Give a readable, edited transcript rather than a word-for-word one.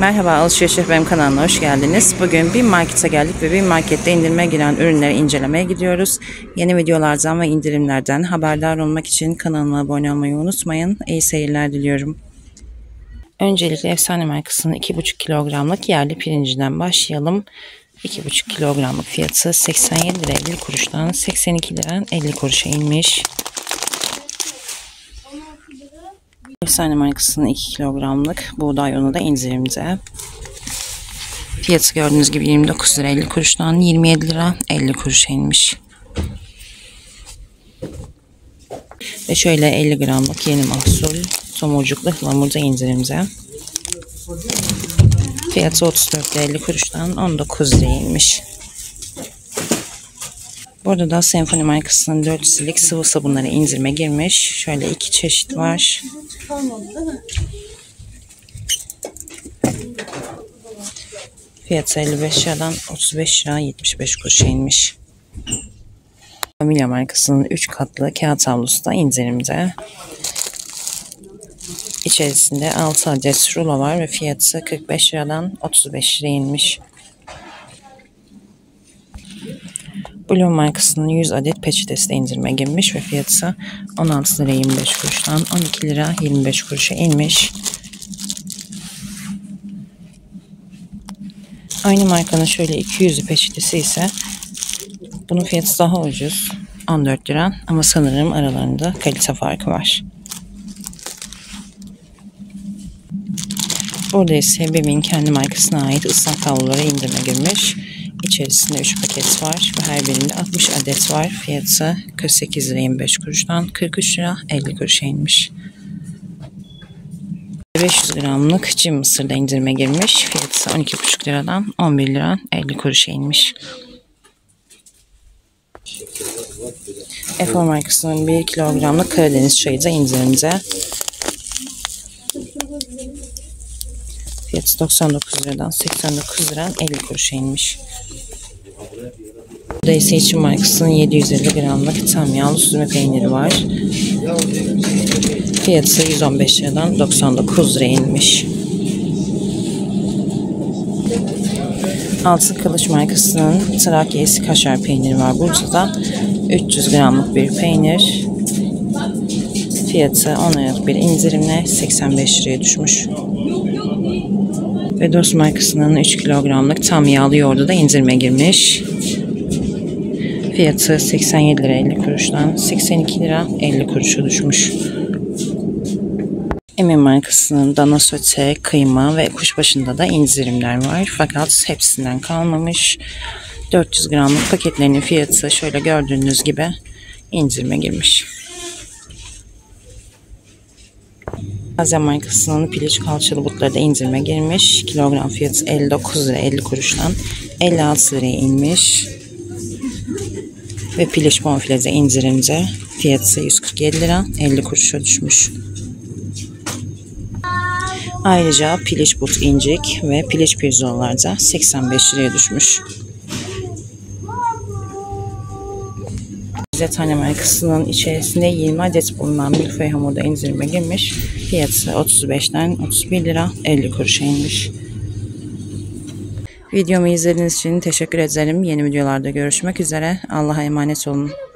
Merhaba, Alışveriş Benim kanalına hoş geldiniz. Bugün bir markete geldik ve bir markette indirime giren ürünleri incelemeye gidiyoruz. Yeni videolardan ve indirimlerden haberdar olmak için kanalıma abone olmayı unutmayın. İyi seyirler diliyorum. Öncelikle Efsane markasının 2,5 kilogramlık yerli pirincinden başlayalım. 2,5 kilogramlık fiyatı 87 lira 50 kuruştan 82 lira 50 kuruşa inmiş. Efsane markasının 2 kilogramlık buğday unu da indirimde. Fiyatı gördüğünüz gibi 29 lira 50 kuruştan 27 lira 50 kuruşa inmiş. Ve şöyle 50 gramlık yeni mahsul tomurcuklu ıhlamur da indirimde. Fiyatı 34 lira 50 kuruştan 19 liraya inmiş. Burada da Senfoni markasının 400'lik sıvı sabunları indirime girmiş. Şöyle 2 çeşit var. Fiyatı 55 liradan 35 lira 75 kuruşa inmiş. Familya markasının 3 katlı kağıt havlusu da indirimde. İçerisinde 6 adet rulo var ve fiyatı 45 liradan 35 liraya inmiş. Blue markasının 100 adet peçetesi de indirime girmiş ve fiyatı 16 lira 25 kuruştan 12 lira 25 kuruşa inmiş. Aynı markanın şöyle 200'lü peçetesi ise bunun fiyatı daha ucuz 14 lira ama sanırım aralarında kalite farkı var. Burada ise BİM'in kendi markasına ait ıslak havlulara indirime girmiş. İçerisinde 3 paket var ve her birinde 60 adet var. Fiyatı 48 lira 25 kuruştan 43 lira 50 kuruşa inmiş. 500 gramlık cin mısır da indirime girmiş. Fiyatı 12,5 liradan 11 lira 50 kuruşa inmiş. Efor markasının 1 kilogramlık Karadeniz çayı da indirimde. Fiyatı 99 liradan 89 lira 50 kuruşa inmiş. Burada ise İçim markasının 750 gramlık tam yağlı süzme peyniri var. Fiyatı 115 liradan 99 liraya inmiş. Altın Kılıç markasının Trakya Eski Kaşar peyniri var. Burada da 300 gramlık bir peynir. Fiyatı 10 liralık bir indirimle 85 liraya düşmüş. Ve Dost markasının 3 kilogramlık tam yağlı yoğurdu da indirime girmiş. Fiyatı 87 lira 50 kuruştan 82 lira 50 kuruşa düşmüş. Emin markasının dana sote, kıyma ve kuşbaşında da indirimler var. Fakat hepsinden kalmamış. 400 gramlık paketlerinin fiyatı şöyle gördüğünüz gibi indirime girmiş. Azem markasının piliç kalçalı butları da indirime girmiş. Kilogram fiyatı 59 lira 50 kuruştan 56 liraya inmiş. Ve piliç bonfile de indirimde. Fiyatı 147 lira 50 kuruşa düşmüş. Ayrıca piliç but incik ve piliç pirzolalar da 85 liraya düşmüş. Zetane markasının içerisinde 20 adet bulunan milföy hamuru da indirime girmiş. Fiyatı 35'ten 31 lira 50 kuruşa inmiş. Videomu izlediğiniz için teşekkür ederim. Yeni videolarda görüşmek üzere. Allah'a emanet olun.